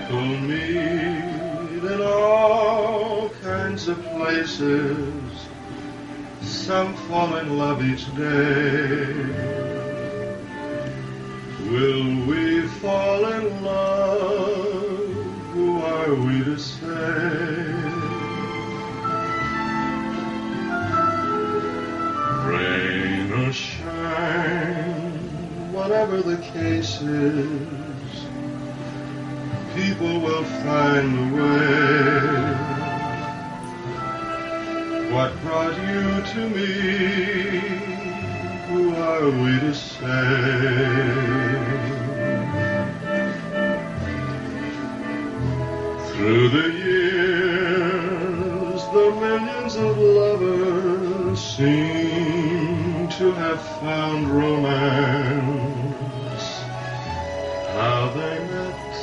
People meet in all kinds of places. Some fall in love each day. Will we fall in love? Who are we to say? Rain or shine, whatever the case is, people will find a way. What brought you to me? Who are we to say? Through the years, the millions of lovers seem to have found romance. How they met